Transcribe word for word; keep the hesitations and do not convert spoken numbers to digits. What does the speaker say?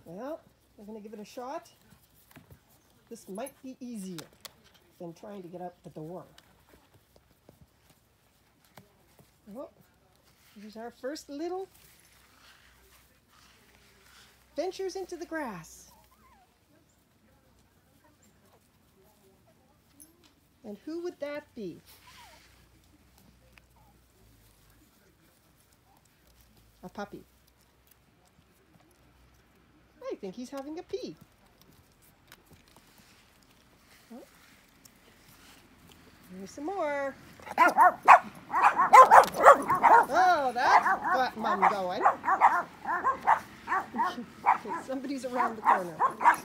Well, we're going to give it a shot. This might be easier than trying to get out the door. Oh, here's our first little ventures into the grass. And who would that be? A puppy. I think he's having a pee. Oh. Here's some more. Oh, that got Mum going. Okay, somebody's around the corner.